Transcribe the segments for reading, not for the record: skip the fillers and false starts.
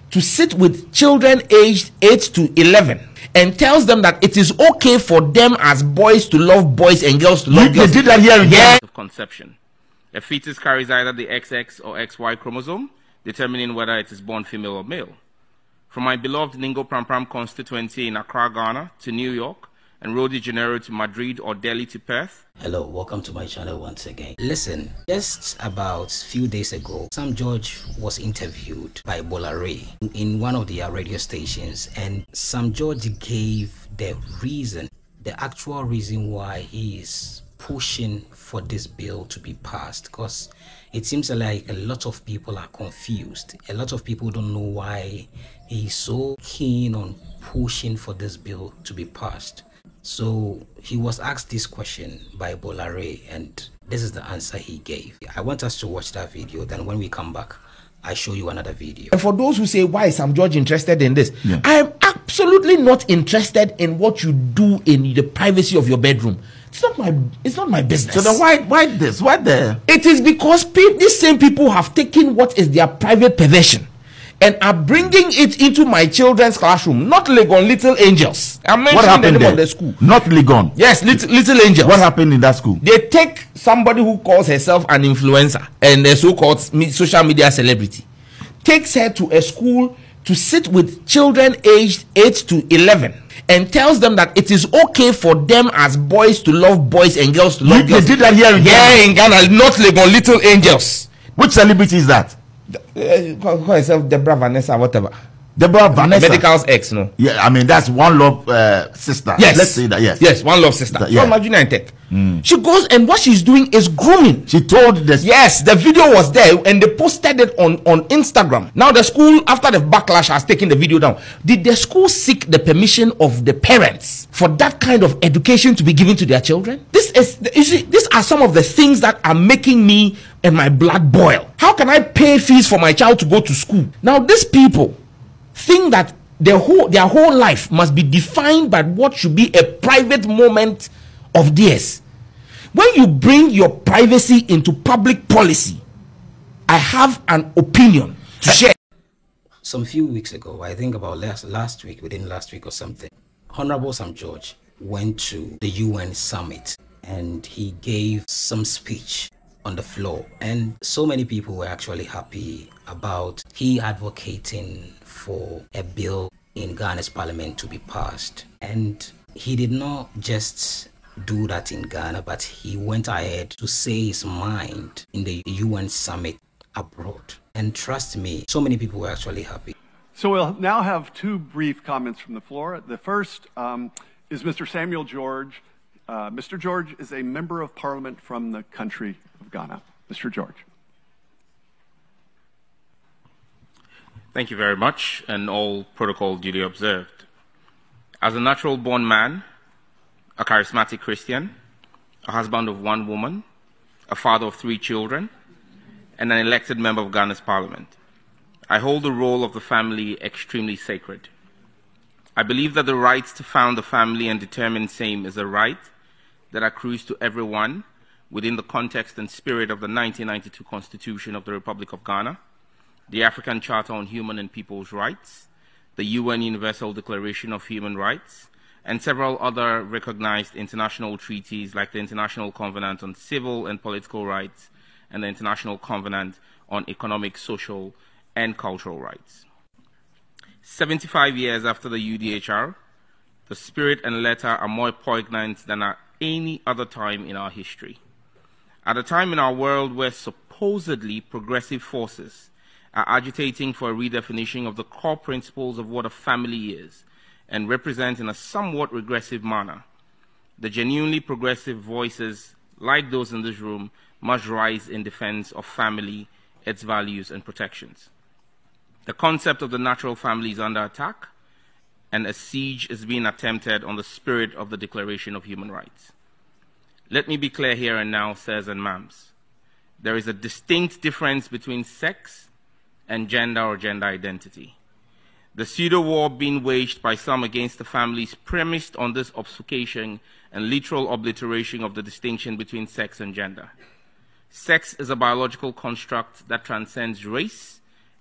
to sit with children aged 8 to 11 and tells them that it is okay for them as boys to love boys and girls to love girls. They did that here in Ghana. Of conception. A fetus carries either the XX or XY chromosome, determining whether it is born female or male. From my beloved Ningo-Prampram constituency in Accra, Ghana, to New York, and Rio de Janeiro to Madrid or Delhi to Perth. Hello, welcome to my channel once again. Listen, just about a few days ago, Sam George was interviewed by Bolare in one of their radio stations, and Sam George gave the reason, the actual reason why he is pushing for this bill to be passed, because it seems like a lot of people are confused. A lot of people don't know why he's so keen on pushing for this bill to be passed. So he was asked this question by Bolare, and this is the answer he gave. I want us to watch that video, then when we come back, I show you another video. And for those who say, why is Sam George interested in this? Yeah. I am absolutely not interested in what you do in the privacy of your bedroom. It's not my business. So then why this? Why there? It is because these same people have taken what is their private possession and are bringing it into my children's classroom. Not Legon, Little Angels. I'm mentioning the name of the school. Not Legon. Yes, Little Angels. What happened in that school? They take somebody who calls herself an influencer and a so-called social media celebrity, takes her to a school to sit with children aged 8 to 11 and tells them that it is okay for them as boys to love boys and girls to love girls. They did that here in Ghana. In Ghana, not Legon, Little Angels. Which celebrity is that? Call herself Deborah Vanessa, whatever. Deborah Vanessa. Medical's ex, no? Yeah, I mean, that's One Love sister. Yes. Let's say that, yes. Yes, One Love sister. Yeah. From Nigeria Tech. She goes, and what she's doing is grooming. She told this. Yes, the video was there, and they posted it on Instagram. Now the school, after the backlash, has taken the video down. Did the school seek the permission of the parents for that kind of education to be given to their children? These are some of the things that are making me and my blood boil. How can I pay fees for my child to go to school? Now these people think that their whole life must be defined by what should be a private moment of theirs. When you bring your privacy into public policy, I have an opinion to share. Some few weeks ago, I think about last week, within last week or something, Honorable Sam George went to the UN summit and he gave some speech on the floor, and so many people were actually happy about he advocating for a bill in Ghana's parliament to be passed. And he did not just do that in Ghana, but he went ahead to say his mind in the UN summit abroad. And trust me, so many people were actually happy. So we'll now have two brief comments from the floor. The first is Mr. Samuel George. Mr. George is a member of parliament from the country of Ghana. Mr. George. Thank you very much, and all protocol duly observed. As a natural-born man, a charismatic Christian, a husband of one woman, a father of 3 children, and an elected member of Ghana's parliament, I hold the role of the family extremely sacred. I believe that the right to found a family and determine same is a right that accrues to everyone within the context and spirit of the 1992 Constitution of the Republic of Ghana, the African Charter on Human and People's Rights, the UN Universal Declaration of Human Rights, and several other recognized international treaties like the International Covenant on Civil and Political Rights and the International Covenant on Economic, Social, and Cultural Rights. 75 years after the UDHR, the spirit and letter are more poignant than at any other time in our history. At a time in our world where supposedly progressive forces are agitating for a redefinition of the core principles of what a family is and represent in a somewhat regressive manner, the genuinely progressive voices, like those in this room, must rise in defense of family, its values and protections. The concept of the natural family is under attack, and a siege is being attempted on the spirit of the Declaration of Human Rights. Let me be clear here and now, sirs and ma'ams. There is a distinct difference between sex and gender or gender identity. The pseudo-war being waged by some against the family is premised on this obfuscation and literal obliteration of the distinction between sex and gender. Sex is a biological construct that transcends race,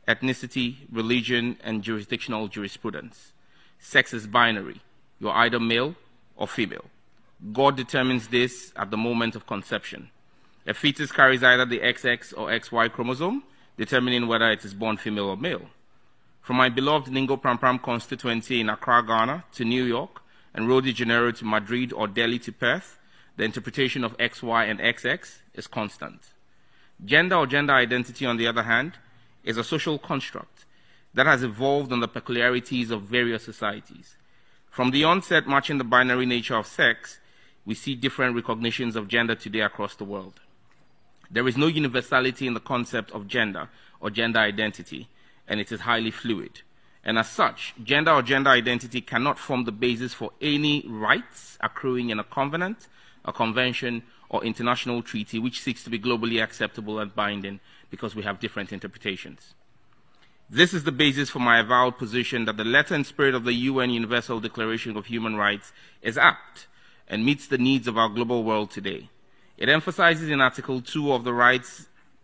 ethnicity, religion, and jurisdictional jurisprudence. Sex is binary. You're either male or female. God determines this at the moment of conception. A fetus carries either the XX or XY chromosome, determining whether it is born female or male. From my beloved Ningo-Prampram constituency in Accra, Ghana, to New York, and Rio de Janeiro to Madrid or Delhi to Perth, the interpretation of XY and XX is constant. Gender or gender identity, on the other hand, is a social construct that has evolved on the peculiarities of various societies. From the onset matching the binary nature of sex, we see different recognitions of gender today across the world. There is no universality in the concept of gender or gender identity, and it is highly fluid. And as such, gender or gender identity cannot form the basis for any rights accruing in a covenant, a convention, or international treaty which seeks to be globally acceptable and binding because we have different interpretations. This is the basis for my avowed position that the letter and spirit of the UN Universal Declaration of Human Rights is apt and meets the needs of our global world today. It emphasizes in Article 2 of the rights,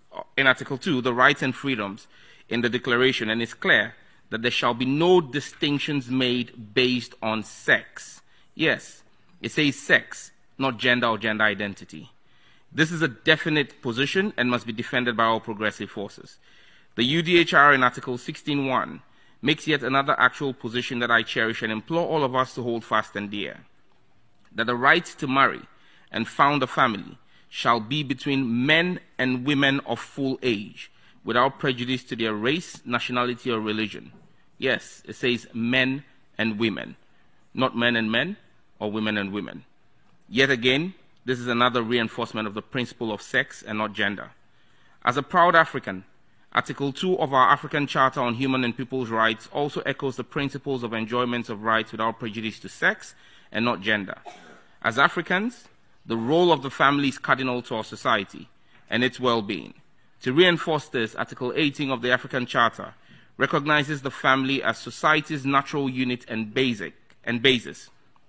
the rights and freedoms in the declaration, and is clear that there shall be no distinctions made based on sex. Yes, it says sex, not gender or gender identity. This is a definite position and must be defended by all progressive forces. The UDHR in Article 16.1 makes yet another actual position that I cherish and implore all of us to hold fast and dear, that the right to marry and found a family shall be between men and women of full age, without prejudice to their race, nationality, or religion. Yes, it says men and women, not men and men or women and women. Yet again, this is another reinforcement of the principle of sex and not gender. As a proud African, Article 2 of our African Charter on Human and People's Rights also echoes the principles of enjoyment of rights without prejudice to sex and not gender. As Africans, the role of the family is cardinal to our society and its well-being. To reinforce this, Article 18 of the African Charter recognizes the family as society's natural unit and basis.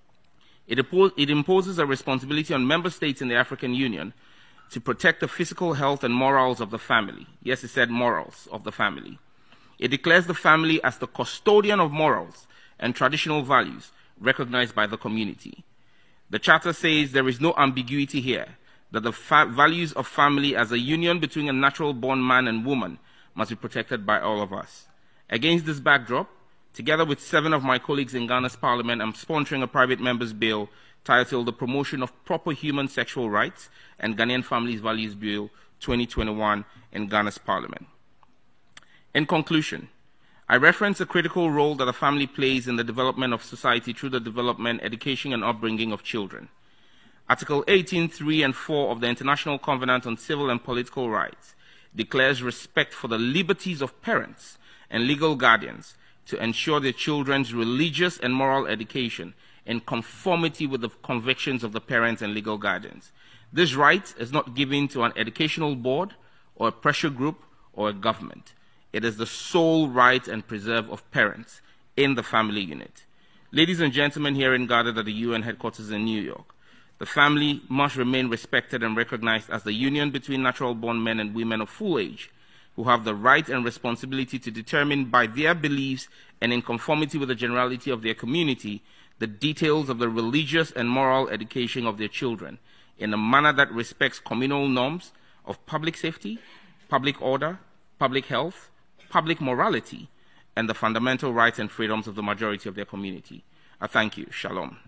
It imposes a responsibility on member states in the African Union to protect the physical health and morals of the family. Yes, it said morals of the family. It declares the family as the custodian of morals and traditional values recognized by the community. The Charter says there is no ambiguity here, that the values of family as a union between a natural-born man and woman must be protected by all of us. Against this backdrop, together with 7 of my colleagues in Ghana's Parliament, I'm sponsoring a private member's bill titled The Promotion of Proper Human Sexual Rights and Ghanaian Families Values Bill 2021 in Ghana's Parliament. In conclusion, I reference the critical role that a family plays in the development of society through the development, education, and upbringing of children. Article 18.3 and 4 of the International Covenant on Civil and Political Rights declares respect for the liberties of parents and legal guardians to ensure their children's religious and moral education in conformity with the convictions of the parents and legal guardians. This right is not given to an educational board or a pressure group or a government. It is the sole right and preserve of parents in the family unit. Ladies and gentlemen here gathered at the UN headquarters in New York, the family must remain respected and recognized as the union between natural-born men and women of full age who have the right and responsibility to determine by their beliefs and in conformity with the generality of their community the details of the religious and moral education of their children in a manner that respects communal norms of public safety, public order, public health, public morality, and the fundamental rights and freedoms of the majority of their community. I thank you. Shalom.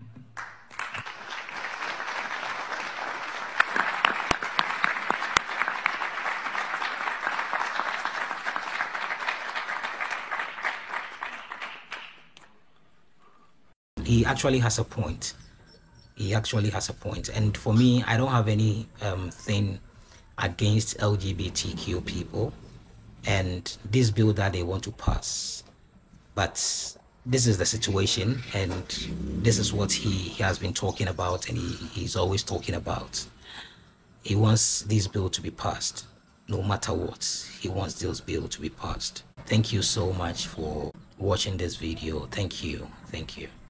He actually has a point. He actually has a point. And for me, I don't have any thing against LGBTQ people and this bill that they want to pass. But this is the situation, and this is what he has been talking about, and he's always talking about. He wants this bill to be passed. No matter what, he wants this bill to be passed. Thank you so much for watching this video. Thank you. Thank you.